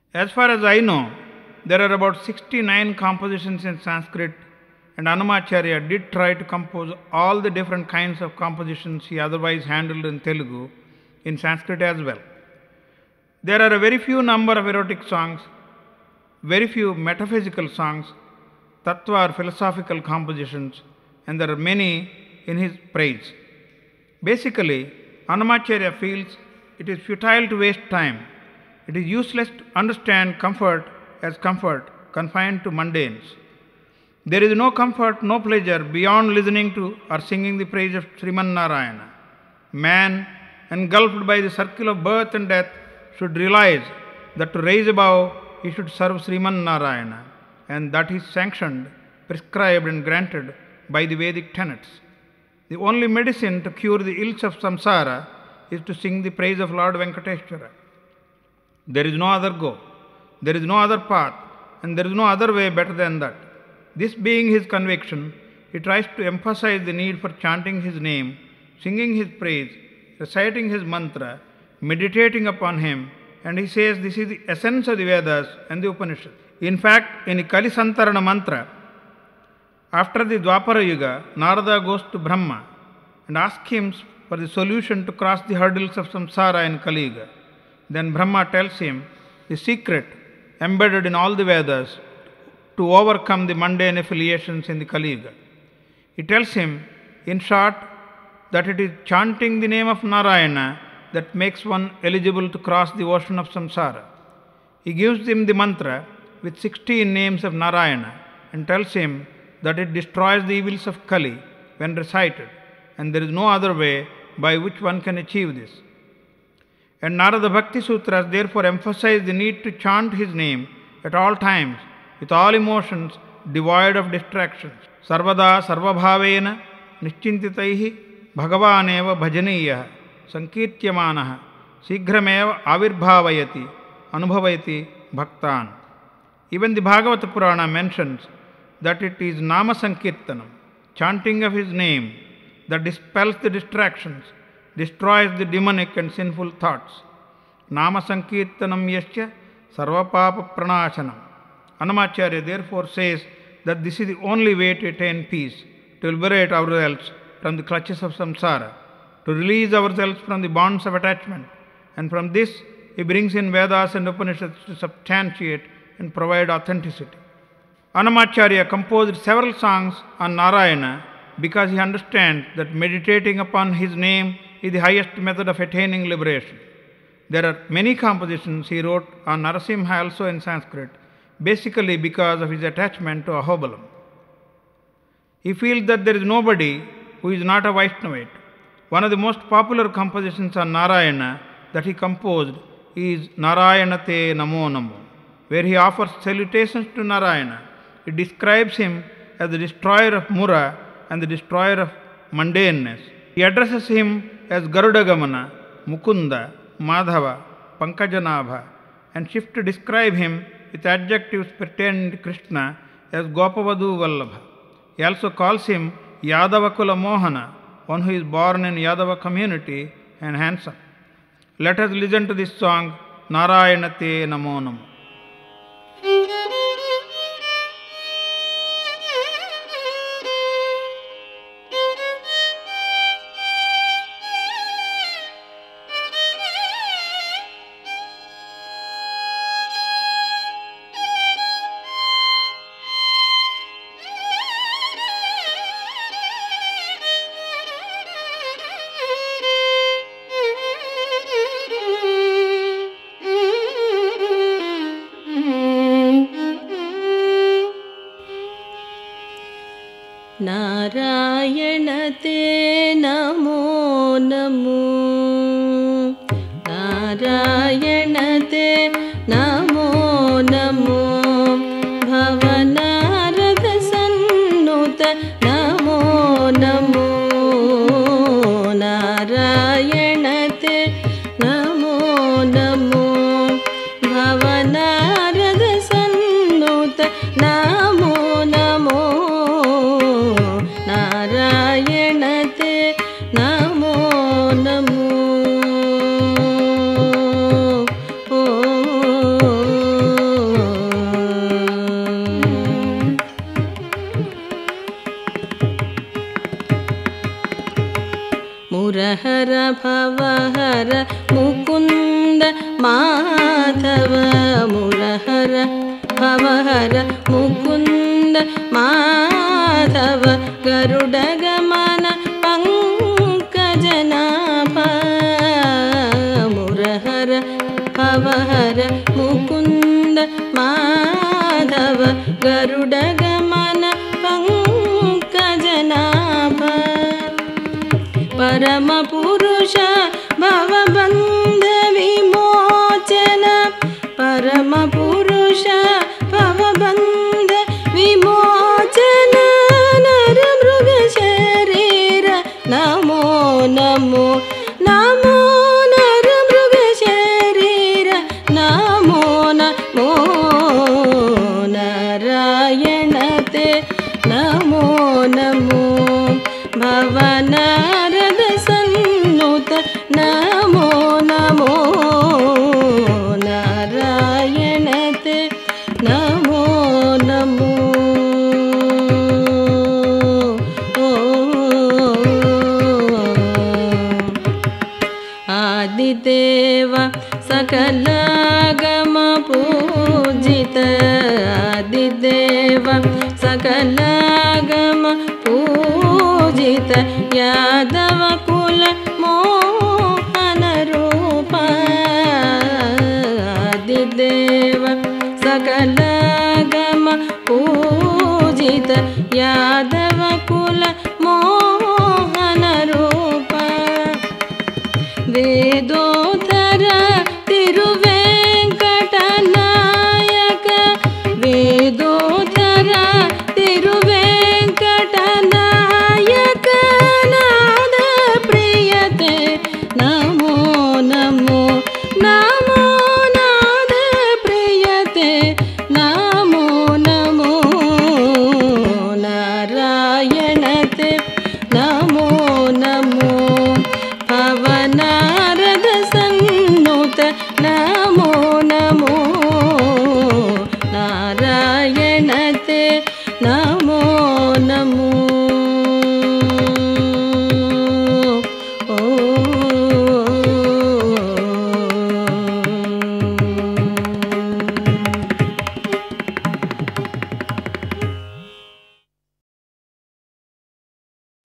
As far as I know, there are about 69 compositions in Sanskrit, and Annamacharya did try to compose all the different kinds of compositions he otherwise handled in Telugu in Sanskrit as well. There are a very few number of erotic songs, very few metaphysical songs, tattva or philosophical compositions, and there are many in his praise. Basically, Annamacharya feels it is futile to waste time. It is useless to understand comfort as comfort confined to mundanes. There is no comfort, no pleasure beyond listening to or singing the praise of Sriman Narayana. Man, engulfed by the circle of birth and death, should realize that to rise above, he should serve Sriman Narayana, and that is sanctioned, prescribed, and granted by the Vedic tenets. The only medicine to cure the ills of samsara is to sing the praise of Lord Venkateshwara. There is no other go, there is no other path, and there is no other way better than that. This being his conviction, he tries to emphasize the need for chanting his name, singing his praise, reciting his mantra, meditating upon him, and he says this is the essence of the Vedas and the Upanishads. In fact, in the Kali Santarana mantra, after the Dwapara Yuga, Narada goes to Brahma and asks him for the solution to cross the hurdles of samsara in Kali Yuga. Then Brahma tells him the secret embedded in all the Vedas to overcome the mundane affiliations in the Kali Yuga. He tells him, in short, that it is chanting the name of Narayana that makes one eligible to cross the ocean of samsara. He gives him the mantra with 16 names of Narayana and tells him that it destroys the evils of Kali when recited, and there is no other way by which one can achieve this. And Narada Bhakti Sutras therefore emphasize the need to chant his name at all times with all emotions devoid of distractions. Sarvada sarvabhavena nischintitaihi bhagavaneva bhajaniyah sankirtyamanaha sighrameva avirbhavayati anubhavayati bhaktan. Even the Bhagavata Purana mentions that it is Nama Sankirtanam, chanting of his name, that dispels the distractions, destroys the demonic and sinful thoughts. Nama Sankirtanam yasya sarvapapa pranashanam. Annamacharya therefore says that this is the only way to attain peace, to liberate ourselves from the clutches of samsara, to release ourselves from the bonds of attachment, and from this he brings in Vedas and Upanishads to substantiate and provide authenticity. Annamacharya composed several songs on Narayana because he understands that meditating upon his name is the highest method of attaining liberation. There are many compositions he wrote on Narasimha also in Sanskrit, basically because of his attachment to Ahobalam. He feels that there is nobody who is not a Vaishnavite. One of the most popular compositions on Narayana that he composed is Narayana Te Namo Namo, where he offers salutations to Narayana. It describes him as the destroyer of Mura and the destroyer of mundaneness. He addresses him as Garudagamana, Mukunda, Madhava, Pankajanabha, and shifts to describe him with adjectives pertaining to Krishna as Gopavadu Vallabha. He also calls him Yadavakula Mohana, one who is born in Yadava community and handsome. Let us listen to this song, Narayana Te Namo Namo. Narayana Te Namo Namo, Narayana Te Namo Namo, Bhavanarada Sannuta Namo Namo, Narayana Te Namo Namo, Bhavanarada Sannuta Namo Namo. Narayana Te Namo Namo. भवहर Mukund Madhav गरुडगमन पंकजनाभ मुरहर भवहर Mukund Madhav गरुडगमन पंकजनाभ परम पुरुष भवबन्ध विमोचन परम पुरुष भवबन्ध विमोचन नर मृग शरीर नमो नमो नमो नर मृग शरीर नमो नमो नारायण ते नमो नमो भवनारद सन्नुत नमो नमो नारायण ते नमो नमो आदिदेव सकलागम पूजित आदिदेव सकलागम पूजित यादव कुल मोहन रूप आदिदेव सकलागम पूजित यादव कुल मोहन रूप वेदो